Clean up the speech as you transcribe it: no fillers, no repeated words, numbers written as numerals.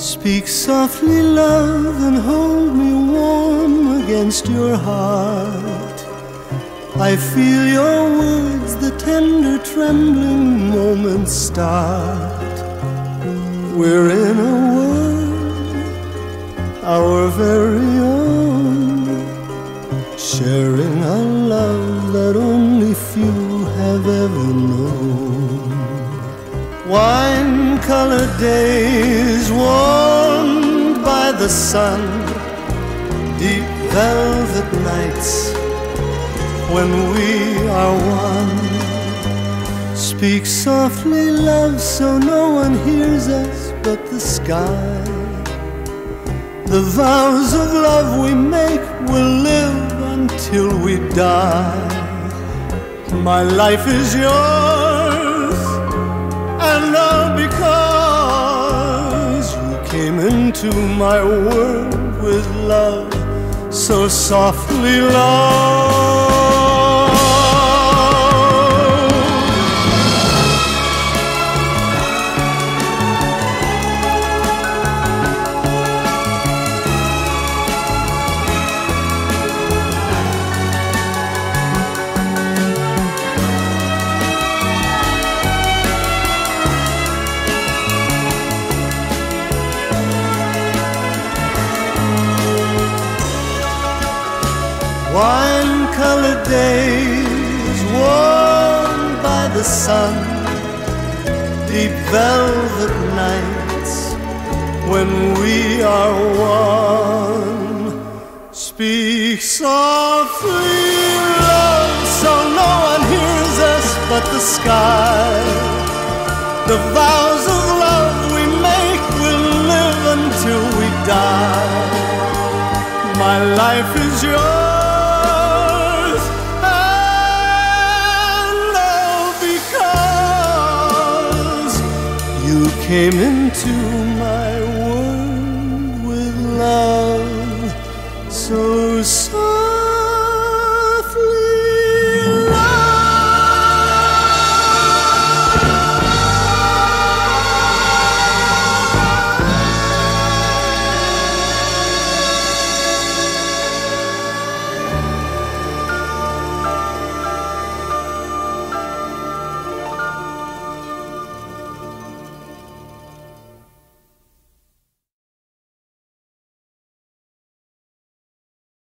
Speak softly, love, and hold me warm against your heart. I feel your words, the tender trembling moments start. We're in a world, our very own, sharing a love that only few have ever known. Wine-colored days warmed by the sun, deep velvet nights when we are one. Speak softly, love, so no one hears us but the sky. The vows of love we make will live until we die. My life is yours, and all because you came into my world with love, so softly, love. Wine-colored days warmed by the sun, deep velvet nights when we are one. Speak softly, love, so no one hears us but the sky. The vows of love we make will live until we die. My life is yours, you came into my world with love, so soft.